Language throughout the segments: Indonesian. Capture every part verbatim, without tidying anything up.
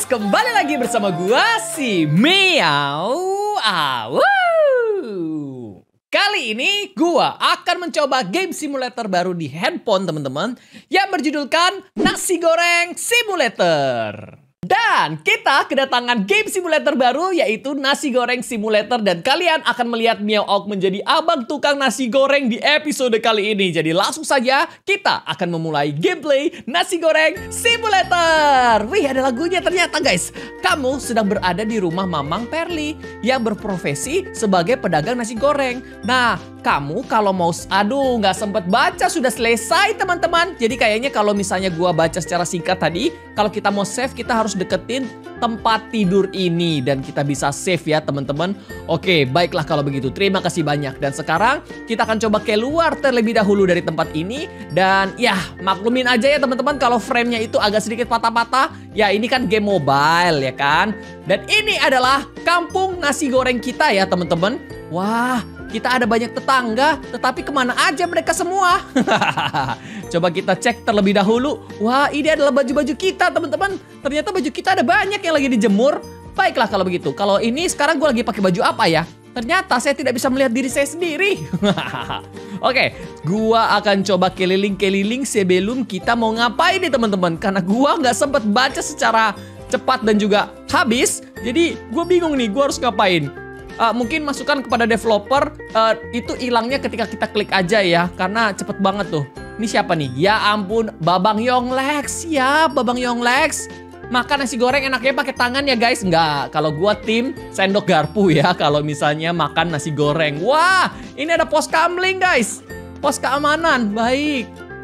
kembali lagi bersama gua si Meow Awu. Kali ini gua akan mencoba game simulator baru di handphone teman-teman yang berjudulkan Nasi Goreng Simulator. Dan kita kedatangan game simulator baru yaitu Nasi Goreng Simulator. Dan kalian akan melihat Meow menjadi abang tukang nasi goreng di episode kali ini. Jadi langsung saja kita akan memulai gameplay Nasi Goreng Simulator. Wih, ada lagunya ternyata guys. Kamu sedang berada di rumah Mamang Perli yang berprofesi sebagai pedagang nasi goreng. Nah, kamu kalau mau, aduh nggak sempet baca, sudah selesai teman-teman. Jadi kayaknya kalau misalnya gua baca secara singkat tadi, kalau kita mau save kita harus deketin tempat tidur ini dan kita bisa save ya teman-teman. Oke, baiklah kalau begitu. Terima kasih banyak. Dan sekarang kita akan coba keluar terlebih dahulu dari tempat ini. Dan ya maklumin aja ya teman-teman kalau framenya itu agak sedikit patah-patah. Ya ini kan game mobile ya kan. Dan ini adalah kampung nasi goreng kita ya teman-teman. Wah, kita ada banyak tetangga, tetapi kemana aja mereka semua? Coba kita cek terlebih dahulu. Wah, ini adalah baju-baju kita, teman-teman. Ternyata baju kita ada banyak yang lagi dijemur. Baiklah kalau begitu. Kalau ini sekarang gue lagi pakai baju apa ya? Ternyata saya tidak bisa melihat diri saya sendiri. Oke, gua akan coba keliling-keliling sebelum kita mau ngapain nih, teman-teman. Karena gua nggak sempat baca secara cepat dan juga habis. Jadi gue bingung nih, gue harus ngapain. Uh, mungkin masukan kepada developer uh, itu hilangnya ketika kita klik aja ya, karena cepet banget tuh. Ini siapa nih? Ya ampun, Babang Yonglex. Ya, Babang Yonglex. Makan nasi goreng enaknya pakai tangan ya guys. Enggak, kalau gua tim sendok garpu ya kalau misalnya makan nasi goreng. Wah, ini ada pos kamling guys. Pos keamanan, baik.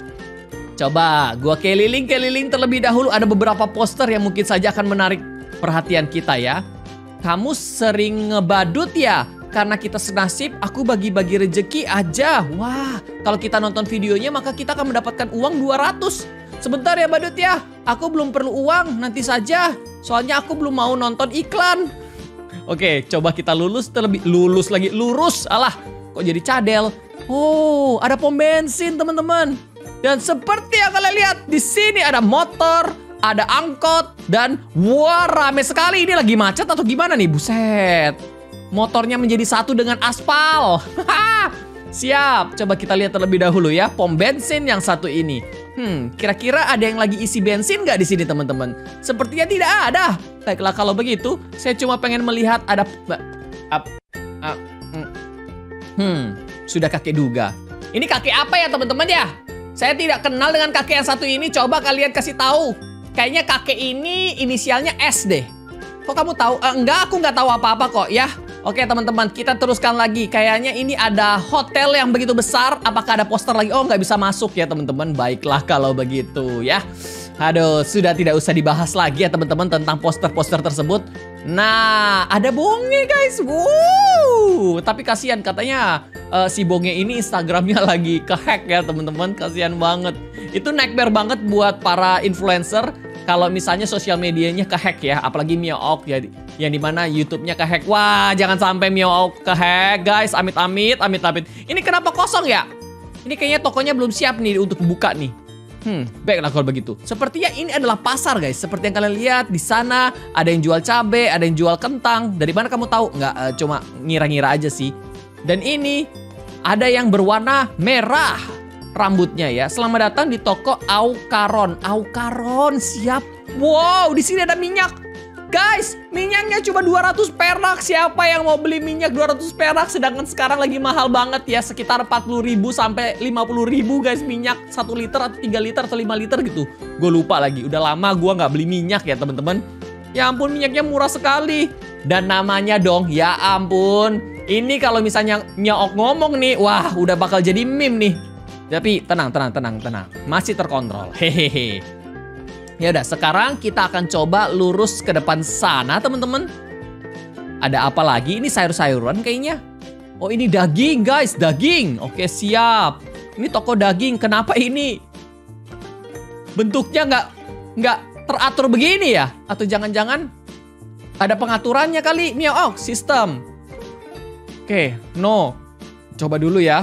Coba gua keliling-keliling terlebih dahulu. Ada beberapa poster yang mungkin saja akan menarik perhatian kita ya. Kamu sering ngebadut ya? Karena kita senasib, aku bagi-bagi rejeki aja. Wah, kalau kita nonton videonya maka kita akan mendapatkan uang dua ratus. Sebentar ya badut ya, aku belum perlu uang, nanti saja. Soalnya aku belum mau nonton iklan. Oke, coba kita lulus terlebih, lulus lagi, lurus. Alah, kok jadi cadel? Oh, ada pom bensin teman-teman. Dan seperti yang kalian lihat, di sini ada motor, ada angkot, dan wah rame sekali. Ini lagi macet atau gimana nih? Buset. Motornya menjadi satu dengan aspal. Siap. Coba kita lihat terlebih dahulu ya pom bensin yang satu ini. Hmm, kira-kira ada yang lagi isi bensin nggak di sini teman-teman? Sepertinya tidak ada. Baiklah kalau begitu, saya cuma pengen melihat ada. Up, up, hmm, sudah kakek duga. Ini kakek apa ya teman-teman ya? Saya tidak kenal dengan kakek yang satu ini. Coba kalian kasih tahu. Kayaknya kakek ini inisialnya S deh. Kok kamu tahu? Eh, enggak, aku nggak tahu apa-apa kok ya. Oke teman-teman, kita teruskan lagi. Kayaknya ini ada hotel yang begitu besar. Apakah ada poster lagi? Oh, nggak bisa masuk ya teman-teman. Baiklah kalau begitu ya. Aduh, sudah tidak usah dibahas lagi ya teman-teman tentang poster-poster tersebut. Nah, ada bonge guys. Wow. Tapi kasihan katanya uh, si bonge ini Instagramnya lagi kehack ya teman-teman. Kasihan banget. Itu nightmare banget buat para influencer. Kalau misalnya sosial medianya kehack ya, apalagi Meow ya, yang dimana YouTube-nya kehack. Wah, jangan sampai Meow kehack, guys. Amit-amit, amit-amit. Ini kenapa kosong ya? Ini kayaknya tokonya belum siap nih untuk buka nih. Hmm, baiklah kalau begitu. Sepertinya ini adalah pasar, guys. Seperti yang kalian lihat di sana, ada yang jual cabai, ada yang jual kentang. Dari mana kamu tahu? Nggak, uh, cuma ngira-ngira aja sih. Dan ini ada yang berwarna merah rambutnya ya. Selamat datang di toko Aukaron. Aukaron, siap. Wow, di sini ada minyak. Guys, minyaknya cuma dua ratus perak. Siapa yang mau beli minyak dua ratus perak? Sedangkan sekarang lagi mahal banget ya. Sekitar empat puluh ribu sampai lima puluh ribu guys. Minyak satu liter atau tiga liter atau lima liter gitu. Gue lupa lagi. Udah lama gue nggak beli minyak ya teman-teman. Ya ampun, minyaknya murah sekali. Dan namanya dong, ya ampun. Ini kalau misalnya Meow ngomong nih, wah udah bakal jadi meme nih. Tapi tenang, tenang, tenang, tenang. Masih terkontrol. Hehehe. Ya udah, sekarang kita akan coba lurus ke depan sana, teman-teman. Ada apa lagi? Ini sayur-sayuran kayaknya. Oh, ini daging, guys. Daging. Oke, siap. Ini toko daging. Kenapa ini bentuknya nggak nggak teratur begini ya? Atau jangan-jangan ada pengaturannya kali? Meow, sistem. Oke, no. Coba dulu ya.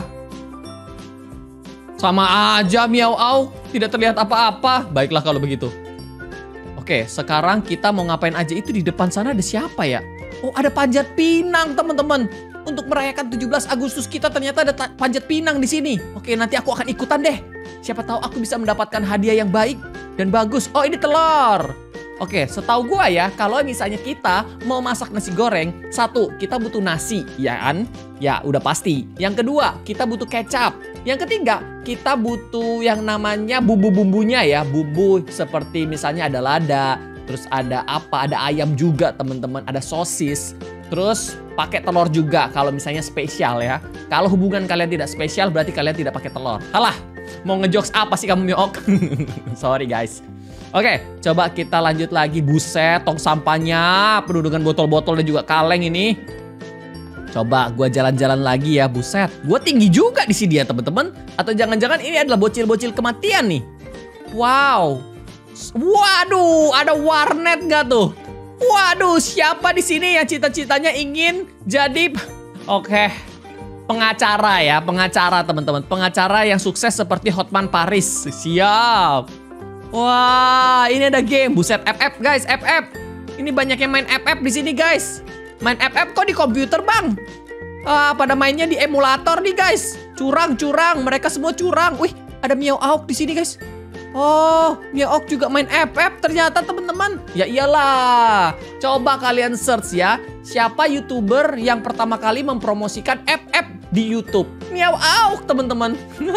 Sama aja Meow, tidak terlihat apa-apa. Baiklah kalau begitu. Oke, sekarang kita mau ngapain aja? Itu di depan sana ada siapa ya? Oh, ada panjat pinang, teman-teman. Untuk merayakan tujuh belas Agustus kita ternyata ada panjat pinang di sini. Oke, nanti aku akan ikutan deh. Siapa tahu aku bisa mendapatkan hadiah yang baik dan bagus. Oh, ini telur. Oke, setahu gua ya, kalau misalnya kita mau masak nasi goreng, satu, kita butuh nasi, ya kan? Ya, udah pasti. Yang kedua, kita butuh kecap. Yang ketiga, kita butuh yang namanya bumbu-bumbunya ya. Bumbu seperti misalnya ada lada, terus ada apa? Ada ayam juga, teman-teman. Ada sosis. Terus pakai telur juga kalau misalnya spesial ya. Kalau hubungan kalian tidak spesial, berarti kalian tidak pakai telur. Halah, mau ngejokes apa sih kamu, Miok? Sorry guys. Oke, coba kita lanjut lagi. Buset, tong sampahnya penuh dengan botol-botol dan juga kaleng ini. Coba gua jalan-jalan lagi ya. Buset, gua tinggi juga di sini ya teman-teman. Atau jangan-jangan ini adalah bocil-bocil kematian nih. Wow. Waduh, ada warnet gak tuh? Waduh, siapa di sini yang cita-citanya ingin jadi Oke, pengacara ya, pengacara teman-teman. Pengacara yang sukses seperti Hotman Paris. Siap. Wah, ini ada game. Buset, F F guys, F F. Ini banyak yang main F F di sini guys. Main F F kok di komputer, Bang? Ah, pada mainnya di emulator nih guys. Curang, curang. Mereka semua curang. Wih, ada Miao Auk di sini guys. Oh, Miao Auk juga main F F ternyata teman-teman. Ya iyalah. Coba kalian search ya. Siapa YouTuber yang pertama kali mempromosikan F F di YouTube? Miao Auk, teman-teman.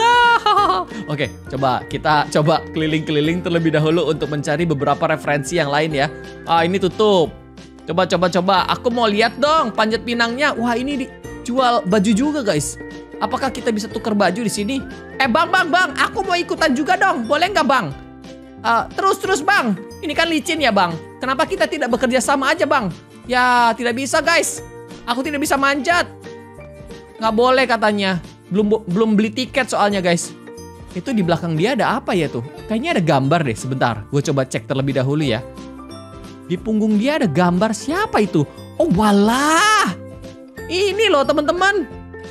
Oke, coba kita coba keliling-keliling terlebih dahulu untuk mencari beberapa referensi yang lain ya. Ah, ini tutup. Coba, coba, coba. Aku mau lihat dong panjat pinangnya. Wah, ini dijual baju juga, guys. Apakah kita bisa tukar baju di sini? Eh, bang, bang, bang. Aku mau ikutan juga dong. Boleh nggak, bang? Uh, terus, terus, bang. Ini kan licin ya, bang. Kenapa kita tidak bekerja sama aja, bang? Ya, tidak bisa, guys. Aku tidak bisa manjat. Nggak boleh katanya. Belum belum beli tiket soalnya, guys. Itu di belakang dia ada apa ya tuh? Kayaknya ada gambar deh. Sebentar, gue coba cek terlebih dahulu ya. Di punggung dia ada gambar siapa itu? Oh, walah. Ini loh, teman-teman.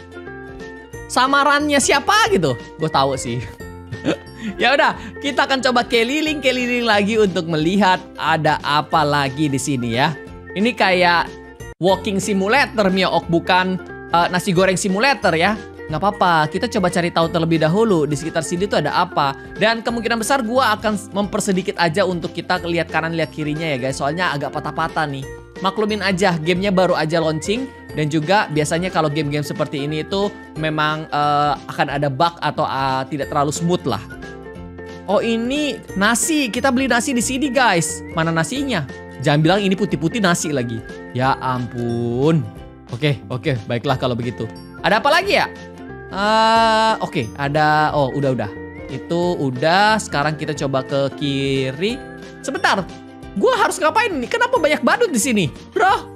Samarannya siapa gitu? Gue tahu sih. Ya udah, kita akan coba keliling-keliling lagi untuk melihat ada apa lagi di sini ya. Ini kayak walking simulator, Miok, bukan uh, nasi goreng simulator ya. Nggak apa-apa, kita coba cari tahu terlebih dahulu di sekitar sini tuh ada apa. Dan kemungkinan besar gua akan mempersedikit aja untuk kita lihat kanan lihat kirinya ya guys. Soalnya agak patah-patah nih. Maklumin aja, gamenya baru aja launching. Dan juga biasanya kalau game-game seperti ini itu memang uh, akan ada bug atau uh, tidak terlalu smooth lah. Oh, ini nasi, kita beli nasi di sini guys. Mana nasinya? Jangan bilang ini putih-putih nasi lagi. Ya ampun. Oke, oke, baiklah kalau begitu. Ada apa lagi ya? Uh, Oke, okay, ada. Oh, udah, udah. Itu udah. Sekarang kita coba ke kiri. Sebentar. Gue harus ngapain nih? Kenapa banyak badut di sini, bro?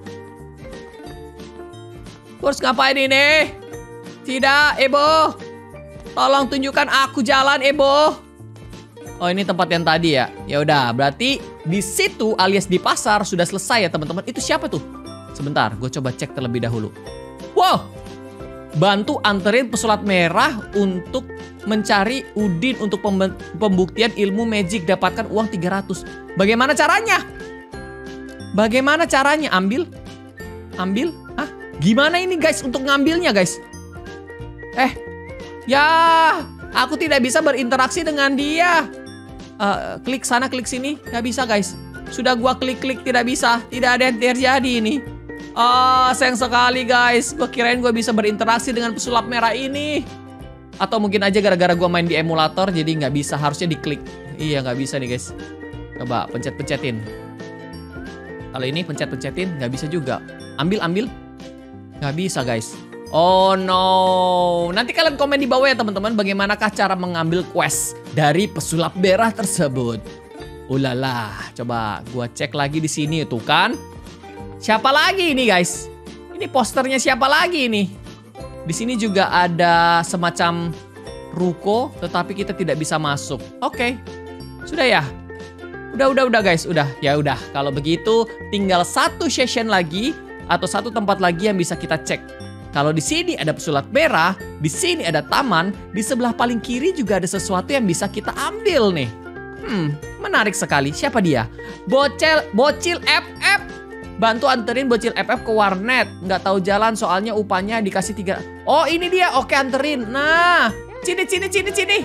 Gue harus ngapain ini? Tidak, Ebo. Tolong tunjukkan aku jalan, Ebo. Oh, ini tempat yang tadi ya. Ya udah, berarti di situ alias di pasar sudah selesai ya, teman-teman. Itu siapa tuh? Sebentar, gue coba cek terlebih dahulu. Wow. Bantu anterin pesulap merah untuk mencari Udin untuk pembuktian ilmu magic, dapatkan uang tiga ratus. Bagaimana caranya? Bagaimana caranya? Ambil? Ambil? Hah? Gimana ini guys untuk ngambilnya guys? Eh, ya, aku tidak bisa berinteraksi dengan dia. Uh, klik sana, klik sini, nggak bisa guys. Sudah gua klik-klik tidak bisa, tidak ada yang terjadi ini. Ah, sayang sekali guys. Gue kirain gue bisa berinteraksi dengan pesulap merah ini. Atau mungkin aja gara-gara gue main di emulator jadi nggak bisa, harusnya diklik. Iya, nggak bisa nih guys. Coba pencet-pencetin. Kalau ini pencet-pencetin nggak bisa juga. Ambil, ambil. Nggak bisa guys. Oh no. Nanti kalian komen di bawah ya teman-teman, bagaimanakah cara mengambil quest dari pesulap merah tersebut. Ulala, coba gue cek lagi di sini tuh kan. Siapa lagi ini guys? Ini posternya siapa lagi ini? Di sini juga ada semacam ruko, tetapi kita tidak bisa masuk. Oke, sudah ya. Udah, udah, udah guys, udah. Ya udah. Kalau begitu, tinggal satu session lagi atau satu tempat lagi yang bisa kita cek. Kalau di sini ada pesulap merah, di sini ada taman, di sebelah paling kiri juga ada sesuatu yang bisa kita ambil nih. Hmm, menarik sekali. Siapa dia? Bocil, bocil F F. Bantu anterin bocil F F ke warnet. Nggak tahu jalan soalnya upahnya dikasih tiga. Oh ini dia. Oke anterin. Nah, sini sini sini sini.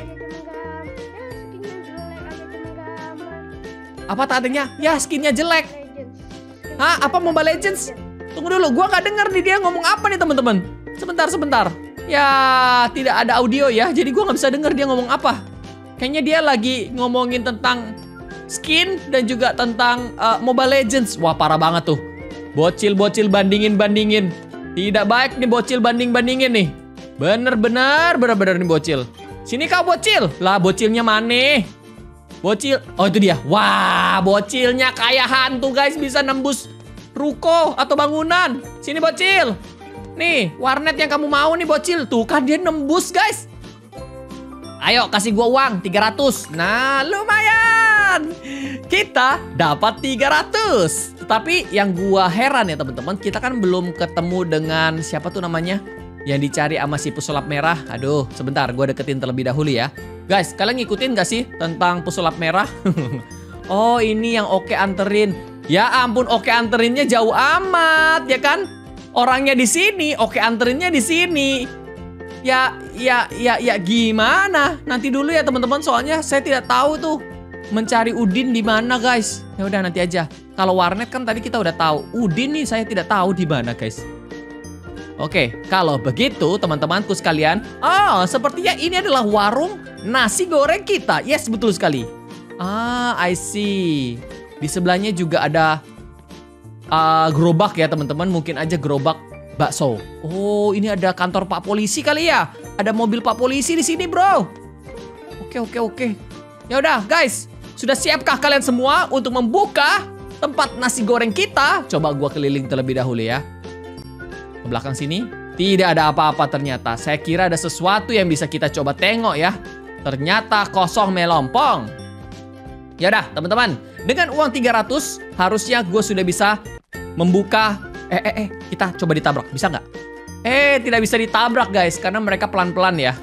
Apa tadinya? Ya skinnya jelek. Hah? Apa Mobile Legends? Tunggu dulu. Gua nggak denger nih dia ngomong apa nih teman-teman. Sebentar sebentar. Ya tidak ada audio ya. Jadi gua nggak bisa denger dia ngomong apa. Kayaknya dia lagi ngomongin tentang skin dan juga tentang uh, Mobile Legends. Wah parah banget tuh. Bocil-bocil bandingin-bandingin. Tidak baik nih bocil banding-bandingin nih. Bener-bener bener-bener nih bocil. Sini kau bocil. Lah bocilnya mana? Bocil. Oh itu dia. Wah bocilnya kayak hantu guys. Bisa nembus ruko atau bangunan. Sini bocil. Nih warnet yang kamu mau nih bocil. Tuh kan dia nembus guys. Ayo kasih gua uang tiga ratus. Nah lumayan. Kita dapat tiga ratus. Tetapi yang gua heran ya teman-teman, kita kan belum ketemu dengan siapa tuh namanya yang dicari sama si pesulap merah. Aduh sebentar gua deketin terlebih dahulu ya. Guys kalian ngikutin gak sih tentang pesulap merah? Oh ini yang Oke anterin. Ya ampun Oke anterinnya jauh amat ya kan? Orangnya di sini, Oke anterinnya di sini. Ya, ya, ya, ya gimana? Nanti dulu ya teman-teman. Soalnya saya tidak tahu tuh mencari Udin di mana guys. Ya udah nanti aja. Kalau warnet kan tadi kita udah tahu. Udin nih saya tidak tahu di mana guys. Oke, kalau begitu teman-temanku sekalian. Oh, sepertinya ini adalah warung nasi goreng kita. Yes, betul sekali. Ah, I see. Di sebelahnya juga ada uh, gerobak ya teman-teman. Mungkin aja gerobak bakso. Oh, ini ada kantor Pak Polisi kali ya. Ada mobil Pak Polisi di sini, bro. Oke, oke, oke. Ya udah, guys. Sudah siapkah kalian semua untuk membuka tempat nasi goreng kita? Coba gua keliling terlebih dahulu ya. Ke belakang sini. Tidak ada apa-apa ternyata. Saya kira ada sesuatu yang bisa kita coba tengok ya. Ternyata kosong melompong. Ya udah, teman-teman. Dengan uang tiga ratus, harusnya gue sudah bisa membuka. Eh, eh, eh, kita coba ditabrak. Bisa nggak? Eh, tidak bisa ditabrak, guys. Karena mereka pelan-pelan ya.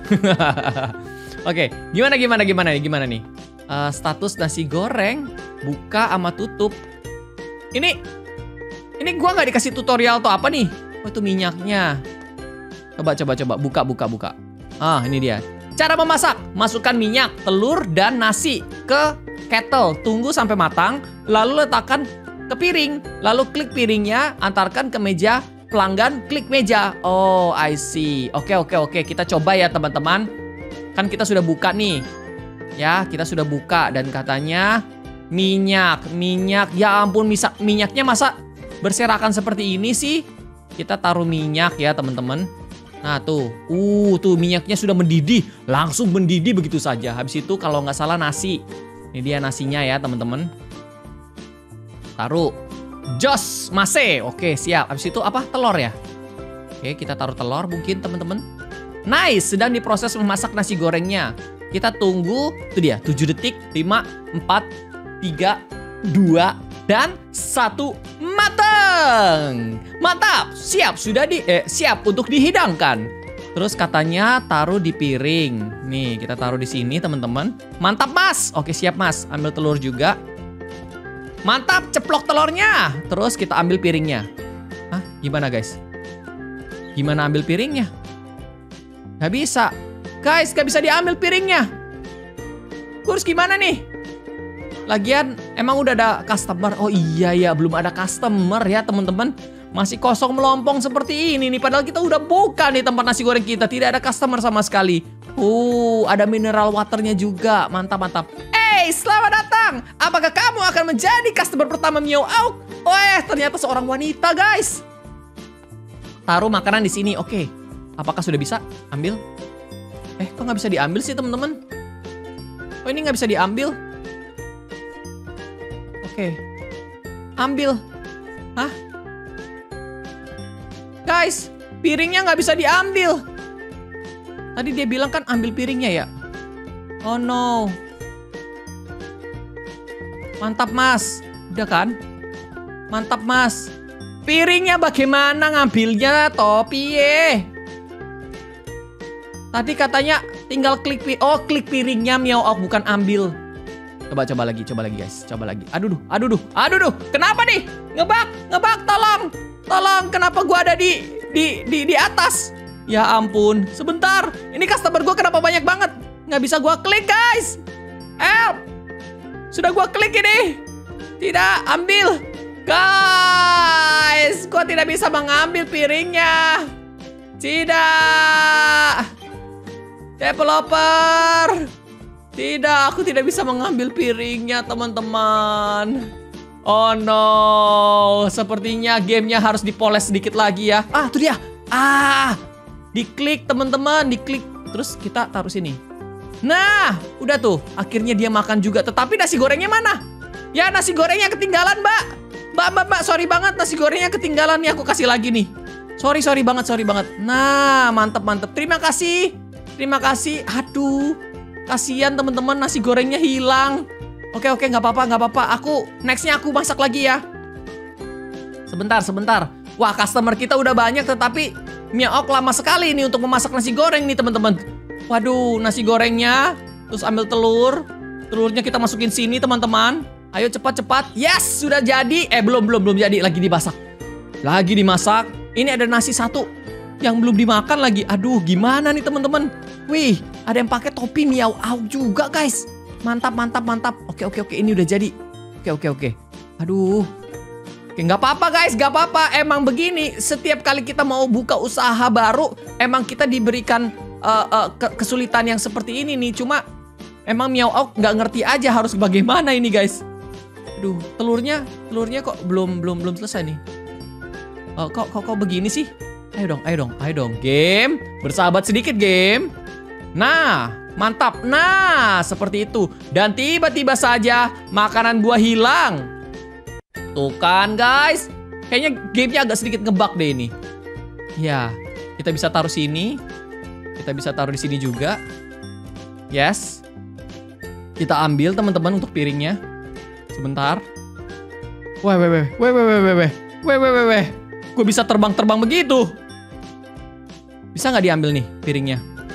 Oke, gimana, gimana, gimana nih? Gimana nih? Uh, status nasi goreng. Buka sama tutup. Ini, ini gue nggak dikasih tutorial atau apa nih? Oh, itu minyaknya. Coba, coba, coba. Buka, buka, buka. Ah, ini dia. Cara memasak. Masukkan minyak, telur, dan nasi ke kettle. Tunggu sampai matang. Lalu letakkan ke piring, lalu klik piringnya, antarkan ke meja pelanggan, klik meja. Oh, I see. Oke, oke, oke. Kita coba ya, teman-teman. Kan kita sudah buka nih. Ya, kita sudah buka dan katanya minyak, minyak. Ya ampun, misa, minyaknya masa berserakan seperti ini sih? Kita taruh minyak ya, teman-teman. Nah, tuh. Uh, tuh minyaknya sudah mendidih. Langsung mendidih begitu saja. Habis itu kalau nggak salah nasi. Ini dia nasinya ya, teman-teman. Taruh jos mase. Oke siap. Habis itu apa? Telur ya. Oke kita taruh telur mungkin teman-teman. Nice. Sedang diproses memasak nasi gorengnya. Kita tunggu. Itu dia tujuh detik. Lima, empat, tiga, dua, dan satu. Mateng. Mantap. Siap. Sudah di eh, siap untuk dihidangkan. Terus katanya taruh di piring. Nih kita taruh di sini teman-teman. Mantap mas. Oke siap mas. Ambil telur juga. Mantap, ceplok telurnya. Terus kita ambil piringnya. Hah? Gimana guys? Gimana ambil piringnya? Gak bisa. Guys, gak bisa diambil piringnya. Terus gimana nih? Lagian, emang udah ada customer. Oh iya ya, belum ada customer ya teman-teman. Masih kosong melompong seperti ini nih. Padahal kita udah buka nih tempat nasi goreng kita. Tidak ada customer sama sekali. Uh, ada mineral waternya juga. Mantap, mantap. Hey, selamat datang. Apakah kamu akan menjadi customer pertama Meow Auk? Oh, eh, ternyata seorang wanita, guys. Taruh makanan di sini. Oke. Apakah sudah bisa? Ambil. Eh, kok nggak bisa diambil sih, teman-teman? Oh, ini nggak bisa diambil. Oke. Ambil. Hah? Guys, piringnya nggak bisa diambil. Tadi dia bilang kan ambil piringnya ya. Oh, no. Mantap mas. Udah kan? Mantap mas. Piringnya bagaimana ngambilnya topi ye? Tadi katanya tinggal klik pi Oh klik piringnya Meow Auk bukan ambil. Coba, coba lagi, coba lagi guys. Coba lagi. Aduh, duh, aduh, duh, aduh, duh. Kenapa nih? Ngebak, ngebak, tolong. Tolong, kenapa gua ada di, di, di, di atas? Ya ampun, sebentar. Ini customer gua kenapa banyak banget? Nggak bisa gua klik guys. Help. Sudah gua klik ini. Tidak, ambil. Guys, gua tidak bisa mengambil piringnya. Tidak. Developer. Tidak, aku tidak bisa mengambil piringnya, teman-teman. Oh no, sepertinya gamenya harus dipoles sedikit lagi ya. Ah, itu dia. Ah, diklik teman-teman, diklik. Terus kita taruh sini. Nah, udah tuh. Akhirnya dia makan juga. Tetapi nasi gorengnya mana? Ya, nasi gorengnya ketinggalan, Mbak. Mbak, Mbak, Mbak, sorry banget. Nasi gorengnya ketinggalan nih. Aku kasih lagi nih. Sorry, sorry banget, sorry banget. Nah, mantep, mantep. Terima kasih. Terima kasih. Aduh. Kasihan teman-teman, nasi gorengnya hilang. Oke oke, nggak apa-apa nggak apa-apa. Aku nextnya aku masak lagi ya. Sebentar sebentar. Wah, customer kita udah banyak, tetapi Miaok lama sekali nih untuk memasak nasi goreng nih teman-teman. Waduh, nasi gorengnya. Terus ambil telur. Telurnya kita masukin sini teman-teman. Ayo cepat-cepat. Yes, sudah jadi. Eh belum belum belum jadi. Lagi dimasak. Lagi dimasak. Ini ada nasi satu yang belum dimakan lagi. Aduh, gimana nih teman-teman? Wih, ada yang pakai topi Miao Au juga, guys. Mantap, mantap, mantap. Oke, oke, oke. Ini udah jadi. Oke, oke, oke. Aduh. Oke, nggak apa-apa, guys. Nggak apa-apa. Emang begini. Setiap kali kita mau buka usaha baru, emang kita diberikan uh, uh, ke kesulitan yang seperti ini nih. Cuma, emang Miao Au nggak ngerti aja harus bagaimana ini, guys. Aduh, telurnya, telurnya kok belum, belum, belum selesai nih. Uh, kok, kok, kok begini sih? Ayo dong, ayo dong, ayo dong. Game, bersahabat sedikit, game. Nah, mantap. Nah, seperti itu. Dan tiba-tiba saja makanan gua hilang. Tuh kan, guys. Kayaknya gamenya agak sedikit ngebug deh ini. Ya, kita bisa taruh sini. Kita bisa taruh di sini juga. Yes. Kita ambil teman-teman untuk piringnya. Sebentar. Weh, weh, weh, weh, weh, weh, weh, weh, weh, weh, weh. Gue bisa terbang-terbang begitu. Bisa nggak diambil nih piringnya?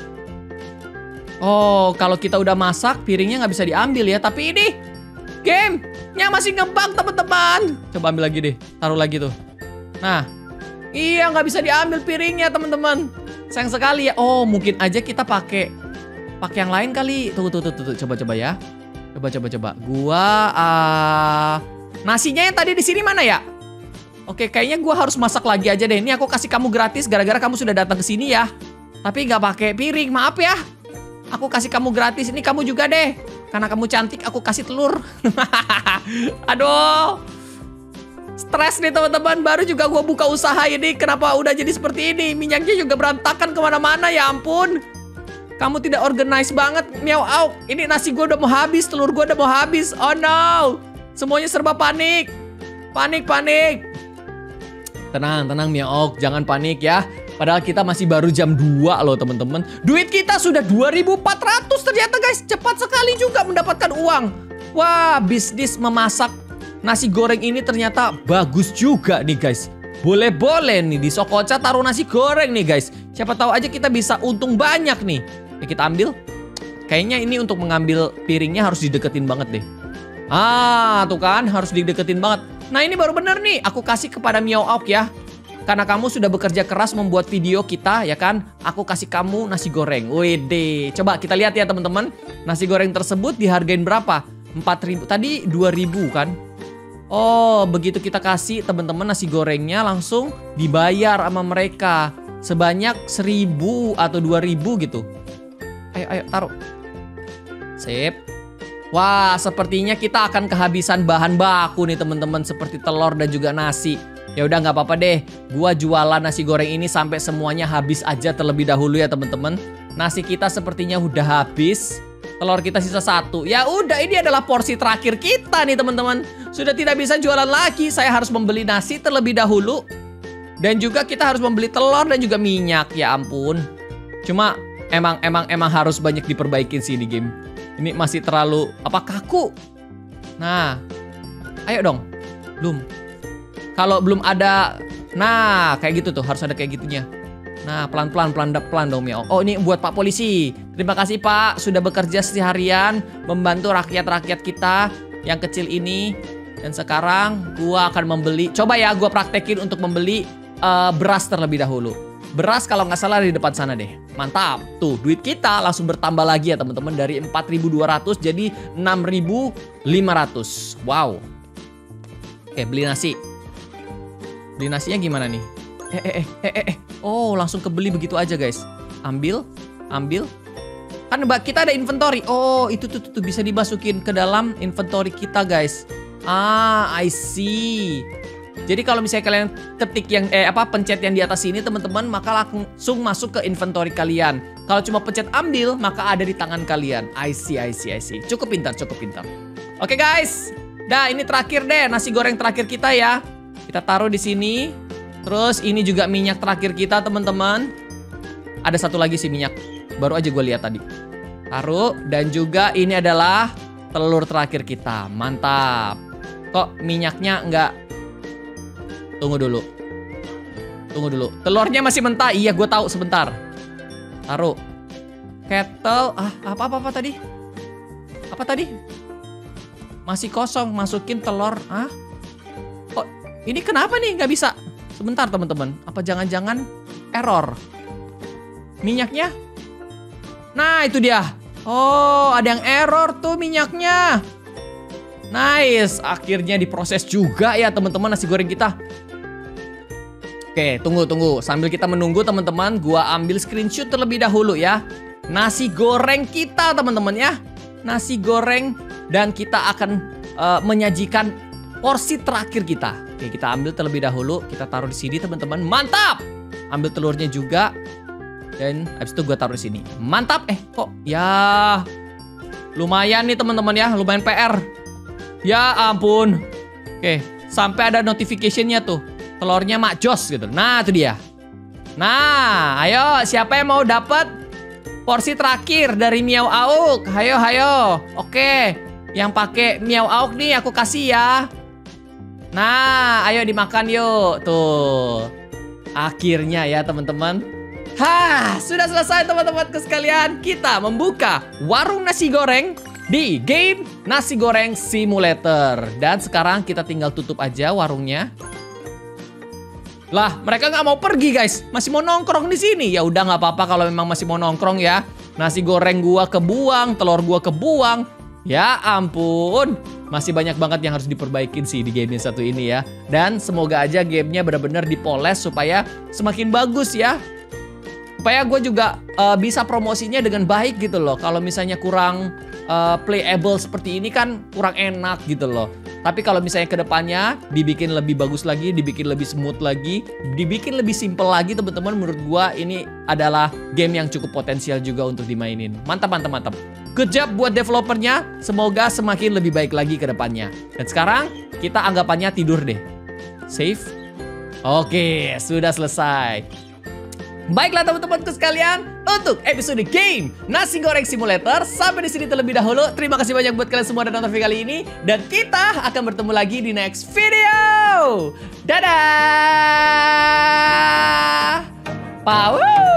Oh, kalau kita udah masak, piringnya nggak bisa diambil ya. Tapi ini gamenya masih ngebug, teman-teman. Coba ambil lagi deh, taruh lagi tuh. Nah, iya nggak bisa diambil piringnya, teman-teman. Sayang sekali ya. Oh, mungkin aja kita pakai pakai yang lain kali. Tuh, tuh, tuh, tuh, tuh. Coba, coba ya. Coba, coba, coba. Gua uh, nasinya yang tadi di sini mana ya? Oke, kayaknya gue harus masak lagi aja deh. Ini aku kasih kamu gratis gara-gara kamu sudah datang ke sini ya. Tapi nggak pakai piring, maaf ya. Aku kasih kamu gratis. Ini kamu juga deh. Karena kamu cantik, aku kasih telur. Aduh. Stres nih teman-teman. Baru juga gue buka usaha ini. Kenapa udah jadi seperti ini? Minyaknya juga berantakan kemana-mana, ya ampun. Kamu tidak organize banget, Miao Au. Ini nasi gue udah mau habis, telur gue udah mau habis. Oh no. Semuanya serba panik. Panik, panik. Tenang, tenang Miaok, jangan panik ya. Padahal kita masih baru jam dua loh teman-teman. Duit kita sudah dua ribu empat ratus ternyata guys. Cepat sekali juga mendapatkan uang. Wah, bisnis memasak nasi goreng ini ternyata bagus juga nih guys. Boleh-boleh nih di Sokocha taruh nasi goreng nih guys. Siapa tahu aja kita bisa untung banyak nih. Ya kita ambil. Kayaknya ini untuk mengambil piringnya harus dideketin banget deh. Ah, tuh kan harus dideketin banget. Nah ini baru bener nih, aku kasih kepada Miao Auk ya. Karena kamu sudah bekerja keras membuat video kita ya kan. Aku kasih kamu nasi goreng. Wede, coba kita lihat ya teman-teman. Nasi goreng tersebut dihargain berapa? empat ribu, tadi dua ribu kan. Oh begitu kita kasih teman-teman nasi gorengnya langsung dibayar sama mereka. Sebanyak seribu atau dua ribu gitu. Ayo, ayo taruh. Sip. Wah, sepertinya kita akan kehabisan bahan baku nih teman-teman, seperti telur dan juga nasi. Ya udah nggak apa-apa deh. Gua jualan nasi goreng ini sampai semuanya habis aja terlebih dahulu ya teman-teman. Nasi kita sepertinya udah habis. Telur kita sisa satu. Ya udah, ini adalah porsi terakhir kita nih teman-teman. Sudah tidak bisa jualan lagi. Saya harus membeli nasi terlebih dahulu. Dan juga kita harus membeli telur dan juga minyak. Ya ampun. Cuma emang emang emang harus banyak diperbaikin sih di game. Ini masih terlalu apa kaku. Nah, ayo dong. Belum. Kalau belum ada, nah kayak gitu tuh harus ada kayak gitunya. Nah, pelan-pelan, pelan-pelan dong Miao. Oh, ini buat Pak Polisi. Terima kasih Pak, sudah bekerja seharian membantu rakyat-rakyat kita yang kecil ini. Dan sekarang gua akan membeli. Coba ya, gua praktekin untuk membeli uh, beras terlebih dahulu. Beras kalau nggak salah di depan sana deh. Mantap. Tuh, duit kita langsung bertambah lagi ya teman-teman. Dari empat ribu dua ratus jadi enam ribu lima ratus. Wow. Oke, beli nasi. Beli nasinya gimana nih? Eh, eh, eh, eh, eh. Oh, langsung kebeli begitu aja guys. Ambil, ambil. Kan kita ada inventory. Oh, itu tuh, tuh, tuh bisa dimasukin ke dalam inventory kita guys. Ah, I see. Jadi kalau misalnya kalian ketik yang eh apa pencet yang di atas ini teman-teman, maka langsung masuk ke inventory kalian. Kalau cuma pencet ambil, maka ada di tangan kalian. I see, I see, I see. Cukup pintar, cukup pintar. Oke guys. Dah, ini terakhir deh nasi goreng terakhir kita ya. Kita taruh di sini. Terus ini juga minyak terakhir kita teman-teman. Ada satu lagi sih minyak. Baru aja gue lihat tadi. Taruh. Dan juga ini adalah telur terakhir kita. Mantap. Kok minyaknya nggak? Tunggu dulu. Tunggu dulu. Telurnya masih mentah. Iya gue tahu sebentar. Taruh. Kettle. Ah apa-apa tadi? Apa tadi? Masih kosong. Masukin telur. Ah? Kok ini kenapa nih nggak bisa? Sebentar teman-teman, apa jangan-jangan error? Minyaknya? Nah itu dia. Oh ada yang error tuh minyaknya. Nice, akhirnya diproses juga ya teman-teman nasi goreng kita. Oke, tunggu tunggu. Sambil kita menunggu teman-teman, gua ambil screenshot terlebih dahulu ya. Nasi goreng kita teman-teman ya. Nasi goreng dan kita akan uh, menyajikan porsi terakhir kita. Oke, kita ambil terlebih dahulu. Kita taruh di sini teman-teman. Mantap. Ambil telurnya juga. Dan habis itu gue taruh di sini. Mantap. Eh kok ya lumayan nih teman-teman ya. Lumayan P R. Ya ampun. Oke, sampai ada notification-nya tuh. Telurnya Mak Jos gitu. Nah itu dia. Nah ayo siapa yang mau dapat porsi terakhir dari Miao Auk? Hayo hayo. Oke, yang pakai Miao Auk nih aku kasih ya. Nah, ayo dimakan yuk. Tuh. Akhirnya ya teman-teman. Hah, sudah selesai teman-temanku sekalian. Kita membuka warung nasi goreng di game Nasi Goreng Simulator. Dan sekarang kita tinggal tutup aja warungnya. Lah, mereka nggak mau pergi guys. Masih mau nongkrong di sini. Ya udah nggak apa-apa kalau memang masih mau nongkrong ya. Nasi goreng gua kebuang, telur gua kebuang. Ya ampun, masih banyak banget yang harus diperbaikin sih di game yang satu ini ya. Dan semoga aja gamenya benar-benar dipoles supaya semakin bagus ya. Supaya gue juga uh, bisa promosinya dengan baik gitu loh. Kalau misalnya kurang uh, playable seperti ini kan kurang enak gitu loh. Tapi kalau misalnya kedepannya dibikin lebih bagus lagi, dibikin lebih smooth lagi, dibikin lebih simple lagi teman-teman, menurut gua ini adalah game yang cukup potensial juga untuk dimainin. Mantap, mantap, mantap. Good job buat developernya. Semoga semakin lebih baik lagi ke depannya. Dan sekarang kita anggapannya tidur deh. Save. Oke, sudah selesai. Baiklah teman-temanku sekalian, untuk episode game Nasi Goreng Simulator sampai di sini terlebih dahulu. Terima kasih banyak buat kalian semua dan nonton video kali ini, dan kita akan bertemu lagi di next video. Dadah. Power.